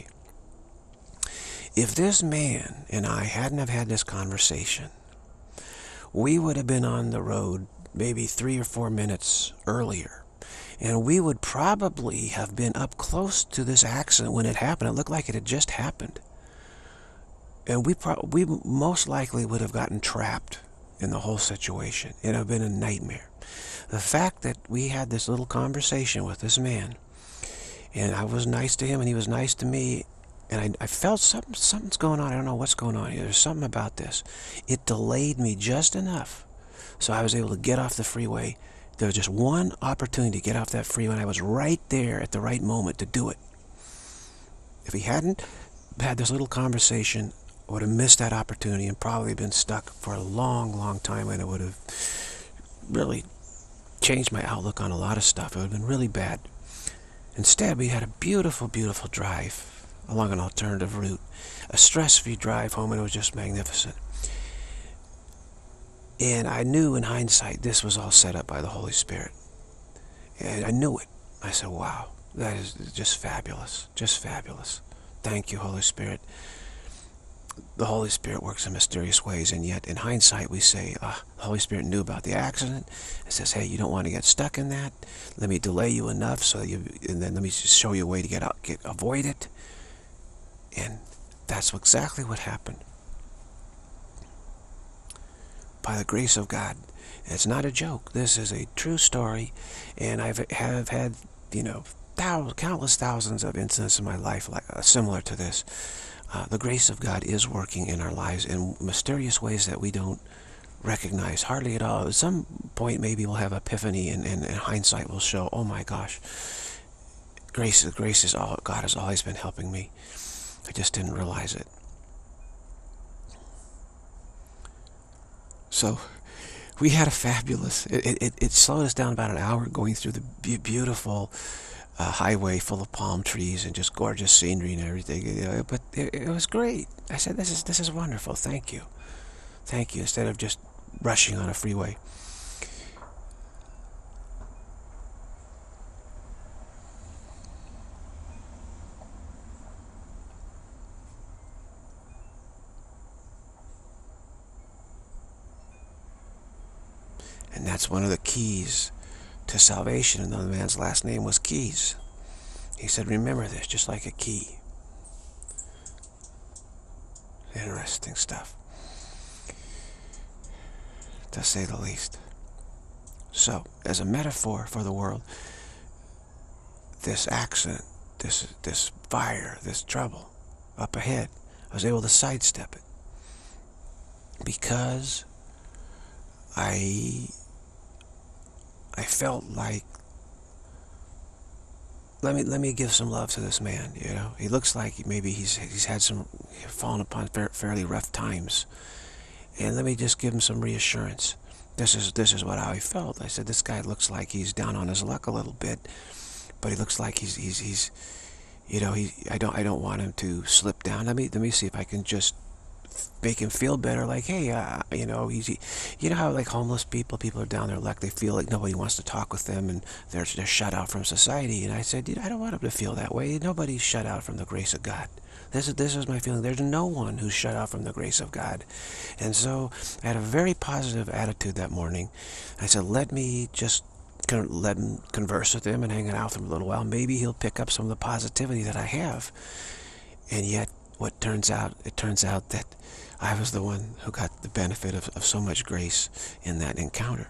If this man and I hadn't have had this conversation, we would have been on the road maybe 3 or 4 minutes earlier. And we would probably have been up close to this accident when it happened. It looked like it had just happened. And we most likely would have gotten trapped in the whole situation. It would have been a nightmare. The fact that we had this little conversation with this man, and I was nice to him and he was nice to me, and I felt something's going on. I don't know what's going on here. There's something about this. It delayed me just enough so I was able to get off the freeway. There was just one opportunity to get off that freeway, and I was right there at the right moment to do it. If he hadn't had this little conversation, I would have missed that opportunity and probably been stuck for a long, long time, and it would have really changed my outlook on a lot of stuff. It would have been really bad. Instead, we had a beautiful, beautiful drive along an alternative route, a stress-free drive home, and it was just magnificent. And I knew in hindsight this was all set up by the Holy Spirit. And I knew it. I said, wow, that is just fabulous, just fabulous. Thank you, Holy Spirit. The Holy Spirit works in mysterious ways, and yet in hindsight we say, the Holy Spirit knew about the accident. It says, hey, you don't want to get stuck in that. Let me delay you enough so that and then let me just show you a way to avoid it. And that's exactly what happened. By the grace of God. It's not a joke. This is a true story, and have had, countless thousands of incidents in my life like similar to this. The grace of God is working in our lives in mysterious ways that we don't recognize hardly at all. At some point, maybe we'll have epiphany, and hindsight will show, oh my gosh, grace is all. God has always been helping me. I just didn't realize it. So we had a fabulous, it slowed us down about an hour going through the beautiful highway full of palm trees and just gorgeous scenery and everything. But it was great. I said, this is wonderful. Thank you. Thank you. Instead of just rushing on a freeway. And that's one of the keys to salvation. And the man's last name was Keys. He said, remember this, just like a key. Interesting stuff, to say the least. So, as a metaphor for the world, this accident, this fire, this trouble up ahead, I was able to sidestep it because I felt like, let me give some love to this man. He looks like maybe he's had some fallen upon fairly rough times, and let me just give him some reassurance. This is what I felt. I said, this guy looks like he's down on his luck a little bit, but he looks like he's I don't want him to slip down. Let me see if I can just make him feel better. Like, hey, you know how like homeless people are down their luck. They feel like nobody wants to talk with them, and they're shut out from society. And I said, I don't want him to feel that way. Nobody's shut out from the grace of God. This is my feeling. There's no one who's shut out from the grace of God. And so I had a very positive attitude that morning. I said, let me just let him converse with him and hang out with him a little while. Maybe he'll pick up some of the positivity that I have. And yet, it turns out that I was the one who got the benefit of so much grace in that encounter.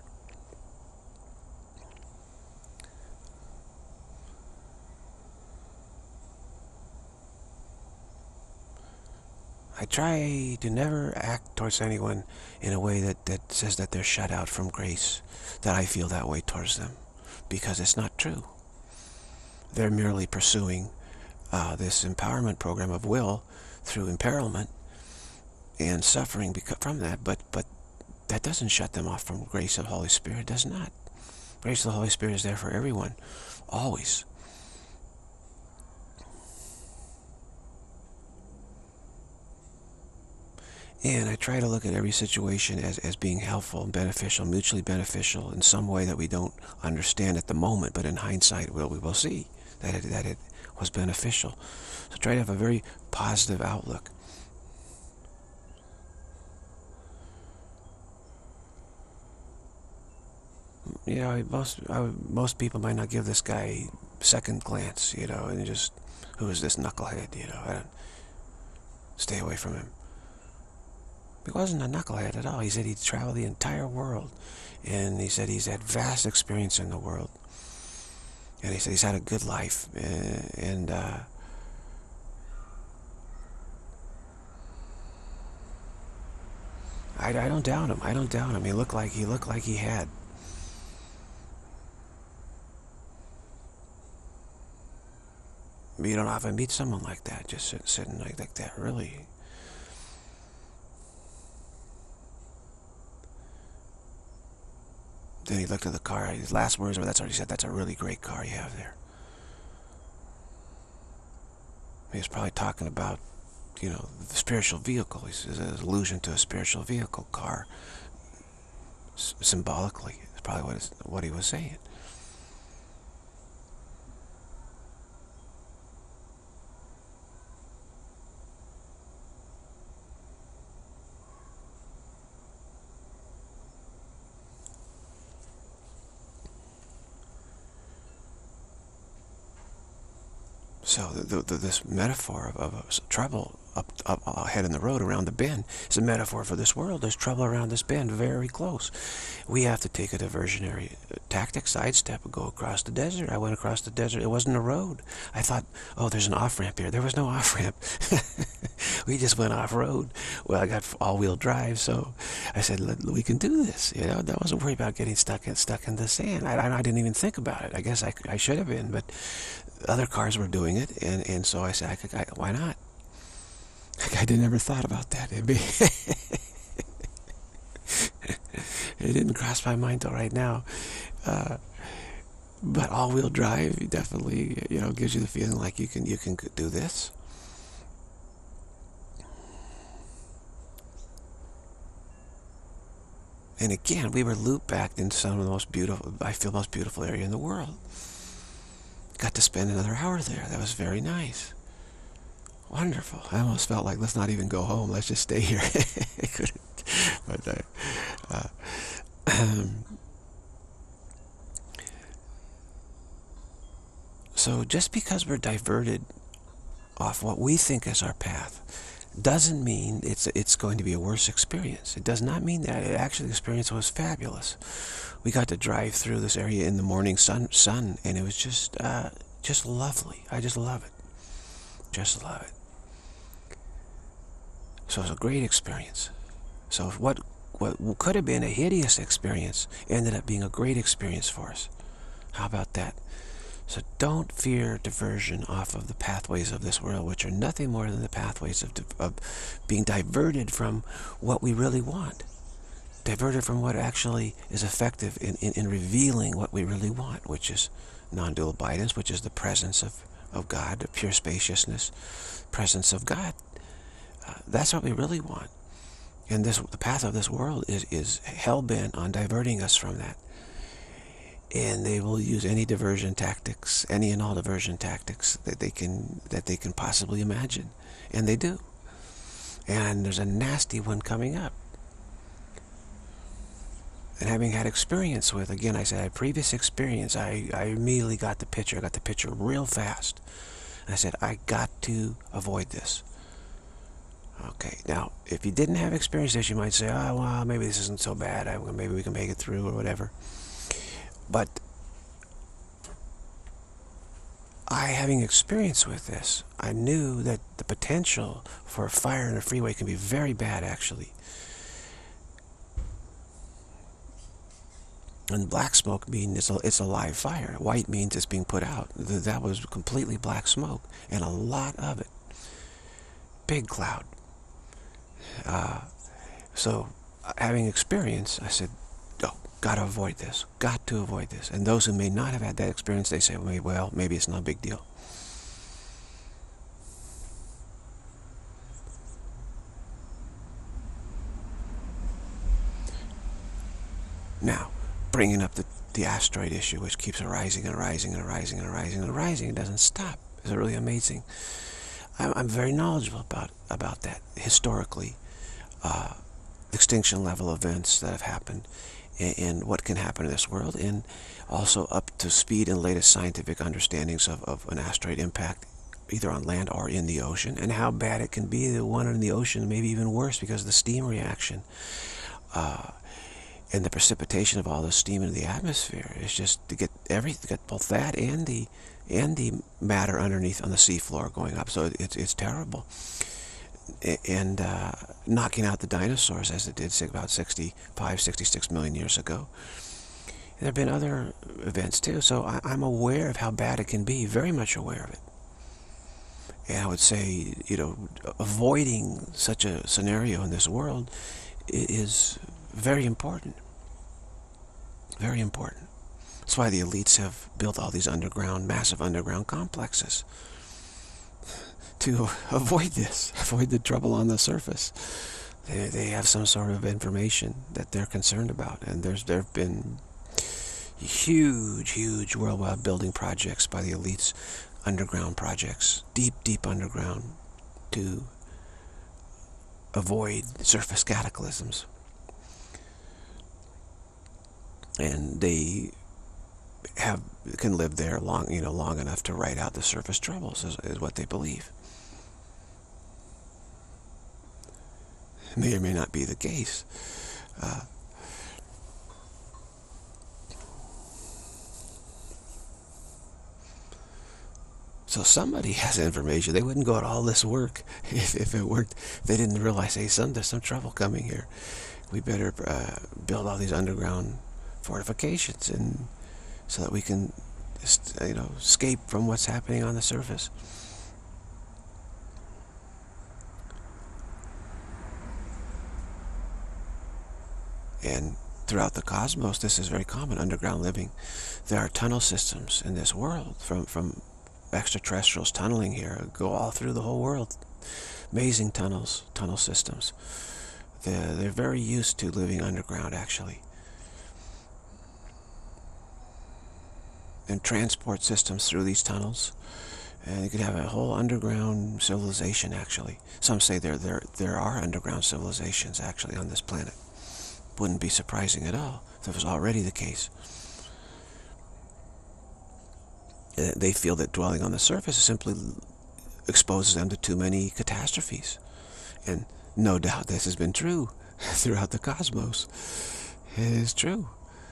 I try to never act towards anyone in a way that says that they're shut out from grace, that I feel that way towards them, because it's not true. They're merely pursuing this empowerment program of will through imperilment and suffering from that, but that doesn't shut them off from grace of the Holy Spirit. It does not. Grace of the Holy Spirit is there for everyone, always. And I try to look at every situation as being helpful and beneficial, mutually beneficial in some way that we don't understand at the moment, but in hindsight we will see that it was beneficial. So try to have a very positive outlook. Most people might not give this guy second glance, and just, who is this knucklehead, I don't, stay away from him. He wasn't a knucklehead at all. He said he'd traveled the entire world, and he said he's had vast experience in the world, and he said he's had a good life, and I don't doubt him. I don't doubt him. He looked like he had. But you don't often meet someone like that, just sitting like that, really. Then he looked at the car. His last words were, that's what he said, that's a really great car you have there. He was probably talking about, the spiritual vehicle. He says an allusion to a spiritual vehicle, car. Symbolically, it's probably what he was saying. So this metaphor of trouble up ahead in the road around the bend is a metaphor for this world. There's trouble around this bend, very close. We have to take a diversionary tactic, sidestep, and go across the desert. I went across the desert. It wasn't a road. I thought, oh, there's an off-ramp here. There was no off-ramp. We just went off-road. Well, I got all-wheel drive, so I said, we can do this. You know, I wasn't worried about getting stuck in the sand. I didn't even think about it. I guess I should have been, but other cars were doing it, and so I said, why not? I never thought about that. It didn't cross my mind till right now. But all-wheel drive definitely, you know, gives you the feeling like you can do this. And again, we were looped back into some of the most beautiful, I feel, most beautiful area in the world. Got to spend another hour there. That was very nice. Wonderful. I almost felt like, let's not even go home. Let's just stay here. I couldn't. But, so just because we're diverted off what we think is our path doesn't mean it's going to be a worse experience. It does not mean that. Actually, the experience was fabulous. We got to drive through this area in the morning sun, and it was just lovely. I just love it. Just love it. So it was a great experience. So what could have been a hideous experience ended up being a great experience for us. How about that? So don't fear diversion off of the pathways of this world, which are nothing more than the pathways of being diverted from what we really want. Diverted from what actually is effective in revealing what we really want, which is non-dual abidance, which is the presence of God, the pure spaciousness, presence of God. That's what we really want. And the path of this world is hell-bent on diverting us from that. And they will use any diversion tactics, any and all diversion tactics that they can possibly imagine. And they do. And there's a nasty one coming up. And having had experience with, again, I said I had previous experience, I immediately got the picture. I got the picture real fast. And I said, I got to avoid this. Okay, now, if you didn't have experience with this, you might say, oh, well, maybe this isn't so bad. Maybe we can make it through or whatever. But having experience with this, I knew that the potential for a fire in a freeway can be very bad, actually. And black smoke means it's a live fire. White means it's being put out. That was completely black smoke, and a lot of it. Big cloud. So, having experience, I said, oh, got to avoid this. Got to avoid this. And those who may not have had that experience, they say, well, maybe it's not a big deal. Now, bringing up the asteroid issue, which keeps arising and arising and arising and arising and arising. It doesn't stop. It's really amazing. I'm very knowledgeable about that historically, extinction level events that have happened, and what can happen in this world, and also up to speed in latest scientific understandings of an asteroid impact, either on land or in the ocean, and how bad it can be. The one in the ocean, maybe even worse because of the steam reaction. And the precipitation of all the steam into the atmosphere is just to get both that and the matter underneath on the seafloor going up. So it's terrible. And knocking out the dinosaurs as it did about 65, 66 million years ago. And there have been other events too. So I'm aware of how bad it can be, very much aware of it. And I would say, avoiding such a scenario in this world is very important. Very important. That's why the elites have built all these massive underground complexes. To avoid this, avoid the trouble on the surface. They have some sort of information that they're concerned about. And there have been huge worldwide building projects by the elites, underground projects, deep underground, to avoid surface cataclysms. And they have can live there long enough to ride out the surface troubles, is what they believe. It may or may not be the case. So somebody has information. They wouldn't go at all this work if it worked. They didn't realize, hey, there's some trouble coming here. We better build all these underground fortifications, and so that we can, escape from what's happening on the surface. And throughout the cosmos, this is very common, underground living. There are tunnel systems in this world, from extraterrestrials tunneling here, go all through the whole world. Amazing tunnel systems. They're very used to living underground, actually. And transport systems through these tunnels. And you could have a whole underground civilization, actually. Some say there are underground civilizations, actually, on this planet. Wouldn't be surprising at all if that was already the case. They feel that dwelling on the surface simply exposes them to too many catastrophes. And no doubt this has been true throughout the cosmos. It is true.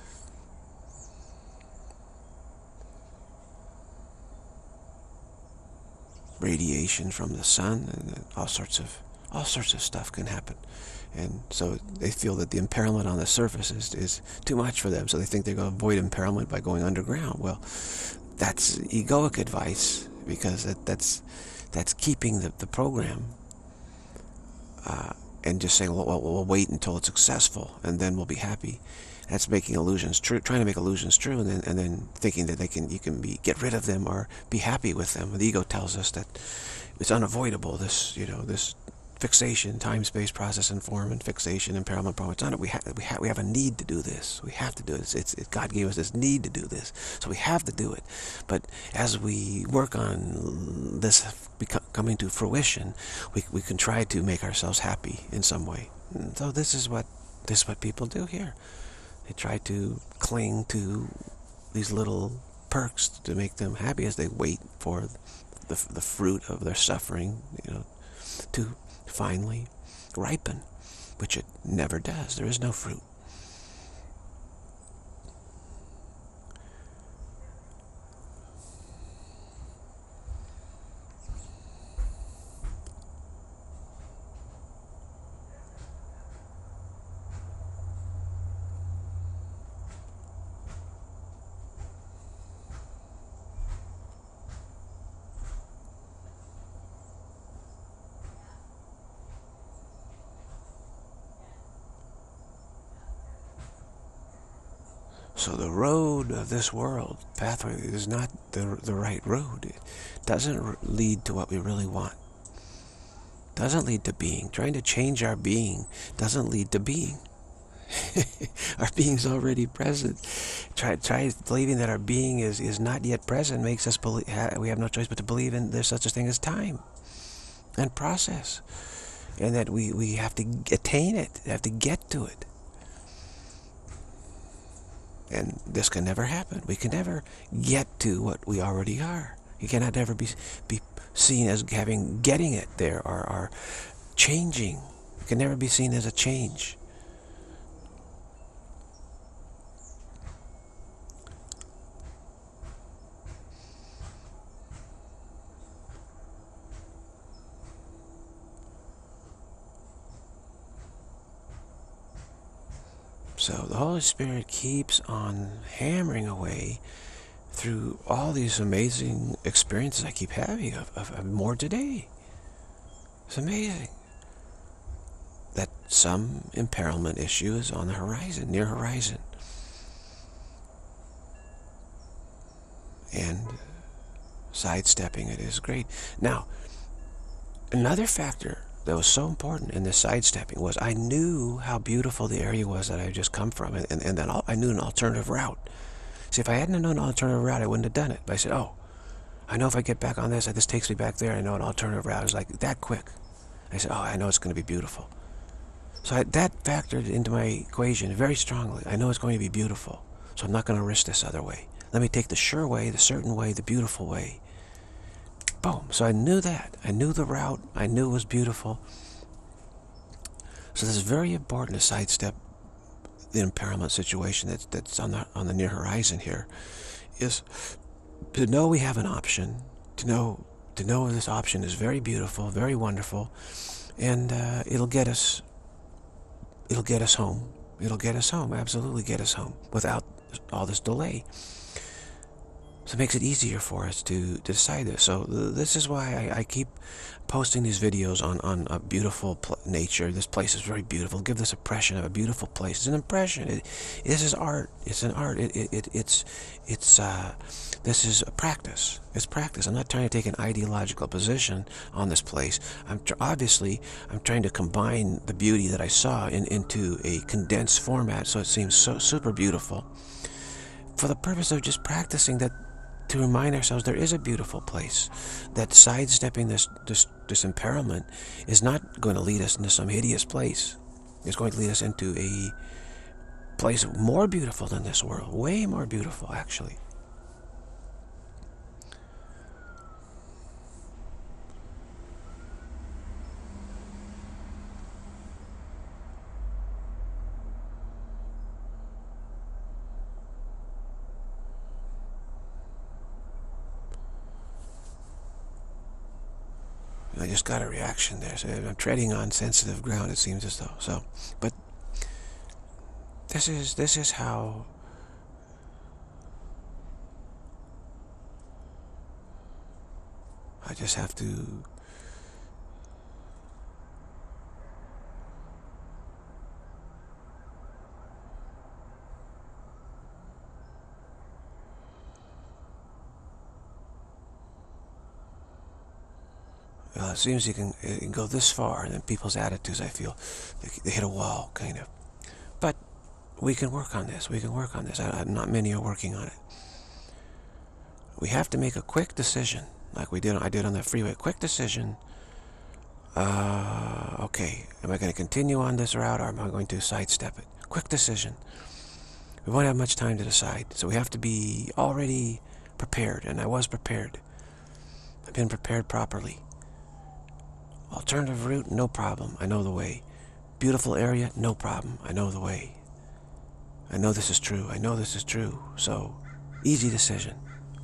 Radiation from the sun, and all sorts of stuff can happen. And so they feel that the impairment on the surface is too much for them, so they think they're going to avoid impairment by going underground. Well, that's egoic advice, because that's keeping the program and just saying, well, we'll wait until it's successful and then we'll be happy. That's making illusions true, trying to make illusions true, and then thinking that you can get rid of them or be happy with them. The ego tells us that it's unavoidable. This fixation, time, space, process, and form, and fixation, impairment, problem. It's not. We have a need to do this. We have to do it. God gave us this need to do this, so we have to do it. But as we work on this coming to fruition, we can try to make ourselves happy in some way. And so this is what people do here. They try to cling to these little perks to make them happy as they wait for the fruit of their suffering, to finally ripen, which it never does. There is no fruit. So the road of this world, pathway, is not the right road. It doesn't lead to what we really want. Doesn't lead to being. Trying to change our being doesn't lead to being. Our being's already present. Try believing that our being is not yet present makes us believe we have no choice but to believe in there's such a thing as time and process, and that we have to attain it, have to get to it. And this can never happen. We can never get to what we already are. You cannot ever be seen as getting it there, or changing. It can never be seen as a change. So the Holy Spirit keeps on hammering away through all these amazing experiences I keep having of more today. It's amazing that some impairment issue is on the horizon, near horizon. And sidestepping it is great. Now, another factor that was so important in this sidestepping was I knew how beautiful the area was that I had just come from, and then I knew an alternative route. See, if I hadn't known an alternative route, I wouldn't have done it. But I said, oh, I know if I get back on this takes me back there. I know an alternative route. It was like that quick. I said, oh, I know it's going to be beautiful. So that factored into my equation very strongly. I know it's going to be beautiful, so I'm not going to risk this other way. Let me take the sure way, the certain way, the beautiful way. Boom. So I knew that. I knew the route. I knew it was beautiful. So this is very important to sidestep the impairment situation that's on the near horizon here, is to know we have an option, to know this option is very beautiful, very wonderful, and it'll get us home. It'll get us home, absolutely get us home, without all this delay. So it makes it easier for us to decide this. So this is why I keep posting these videos on a beautiful nature. This place is very beautiful. Give this impression of a beautiful place. It's an impression. This is art. It's an art. This is a practice. It's practice. I'm not trying to take an ideological position on this place. Obviously, I'm trying to combine the beauty that I saw into a condensed format, so it seems so super beautiful, for the purpose of just practicing that, to remind ourselves there is a beautiful place, that sidestepping this impairment is not going to lead us into some hideous place. It's going to lead us into a place more beautiful than this world, way more beautiful, actually. I just got a reaction there. So I'm treading on sensitive ground, it seems as though. So, but this is how I just have to it seems it can go this far, and then people's attitudes, I feel, they hit a wall, kind of. But we can work on this. We can work on this. Not many are working on it. We have to make a quick decision, like I did on the freeway. Quick decision. Okay, am I going to continue on this route, or am I going to sidestep it? Quick decision. We won't have much time to decide, so we have to be already prepared, and I was prepared. I've been prepared properly. Alternative route, no problem. I know the way. Beautiful area, no problem. I know the way. I know this is true. I know this is true. So, easy decision.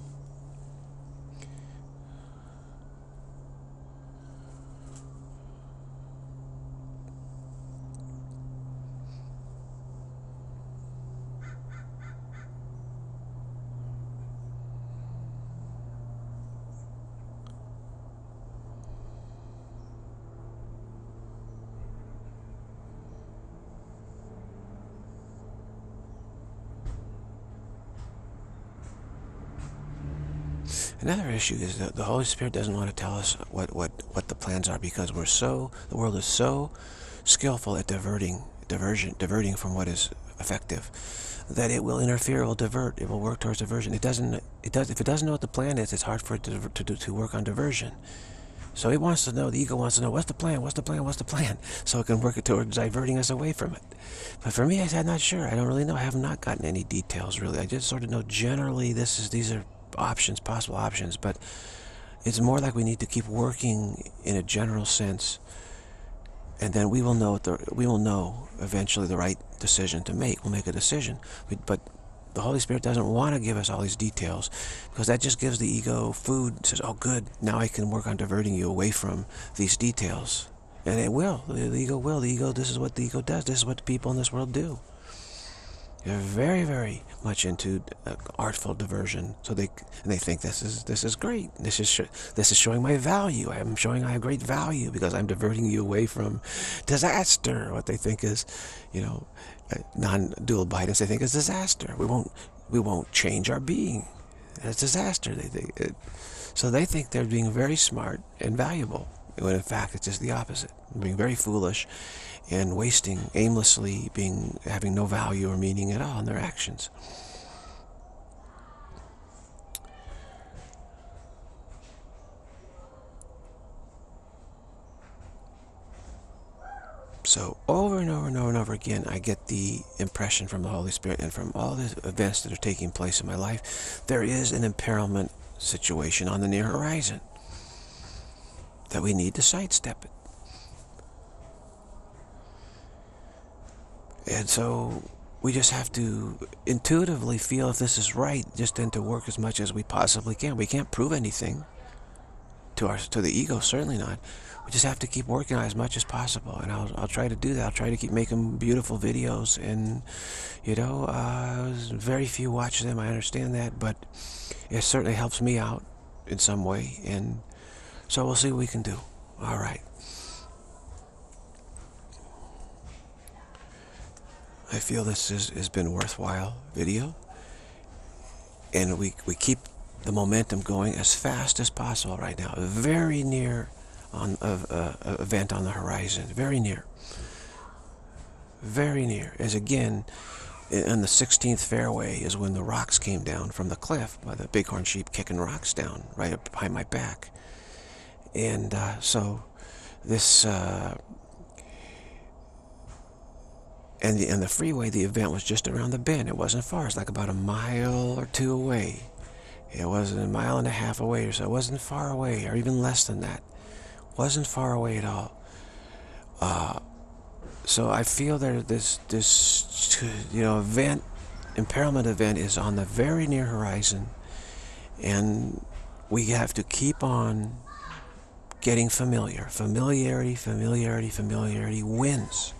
Another issue is that the Holy Spirit doesn't want to tell us what the plans are, because the world is so skillful at diverting from what is effective, that it will interfere, it will divert, it will work towards diversion. If it doesn't know what the plan is, it's hard for it to work on diversion. So it wants to know, the ego wants to know, what's the plan, what's the plan, what's the plan, so it can work it towards diverting us away from it. But for me, I'm not sure. I don't really know. I have not gotten any details, really. I just sort of know generally these are options, possible options, but it's more like we need to keep working in a general sense, and then we will know eventually the right decision to make. We'll make a decision, but the Holy Spirit doesn't want to give us all these details, because that just gives the ego food. It says, oh good, now I can work on diverting you away from these details. And it will. The ego will. This is what the ego does. This is what the people in this world do. They're very, very much into artful diversion. So they think this is great. This is showing my value. I'm showing I have great value because I'm diverting you away from disaster. What they think is, non-dual bidence. They think is disaster. We won't change our being. It's disaster. So they think they're being very smart and valuable, when in fact it's just the opposite. They're being very foolish and wasting aimlessly, having no value or meaning at all in their actions. So over and over and over and over again, I get the impression from the Holy Spirit and from all the events that are taking place in my life, there is an imperilment situation on the near horizon that we need to sidestep it. And so we just have to intuitively feel if this is right, just then to work as much as we possibly can. We can't prove anything to the ego, certainly not. We just have to keep working on it as much as possible, and I'll try to do that. I'll try to keep making beautiful videos, and you know, very few watch them, I understand that, but it certainly helps me out in some way, and so we'll see what we can do. All right. I feel this has been a worthwhile video, and we keep the momentum going as fast as possible right now. Very near on event on the horizon. Very near. Very near. As again, in the 16th fairway is when the rocks came down from the cliff by the bighorn sheep kicking rocks down right up behind my back. And so this and the freeway, the event was just around the bend. It wasn't far. It's like about a mile or two away. It wasn't a mile and a half away or so. It wasn't far away, or even less than that. Wasn't far away at all. So I feel that this event, imperilment event, is on the very near horizon, and we have to keep on getting familiar. Familiarity wins.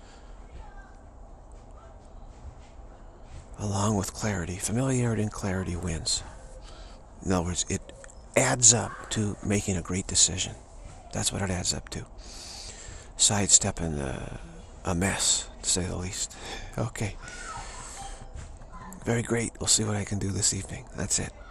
Along with clarity. Familiarity and clarity wins. In other words, it adds up to making a great decision. That's what it adds up to. Sidestepping a mess, to say the least. Okay. Very great. We'll see what I can do this evening. That's it.